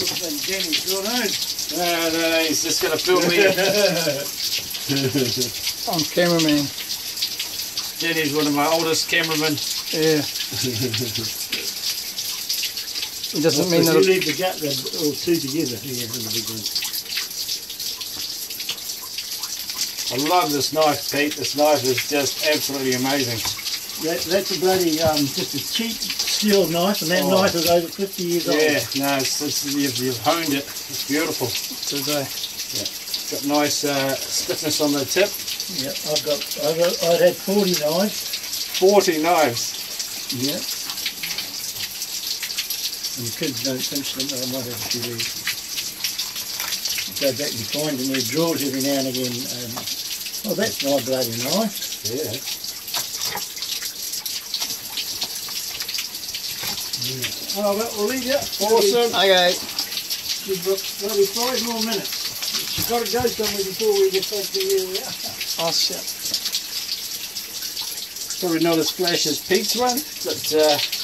Jenny's gone home. No, he's just going to film me. I'm cameraman. Jenny's one of my oldest cameramen. Yeah. It doesn't mean that. You leave the gut or two together. Yeah, in the big one. I love this knife, Pete. This knife is just absolutely amazing. That's a bloody just a cheap steel knife, and that knife is over 50 years old. Yeah, no, you've honed it. It's beautiful. Today. Yeah, got nice stiffness on the tip. Yeah, I'd had 40 knives. 40 knives. Yeah. And the kids don't pinch them, I might have a few of these. Go back and find in their drawers every now and again. Oh, that's my bloody knife. Yeah. Oh, well, we'll leave you. Awesome. Okay. We've got probably 5 more minutes. You've got to go somewhere before we get back to where we are. Oh shit. Probably not as flash as Pete's one, but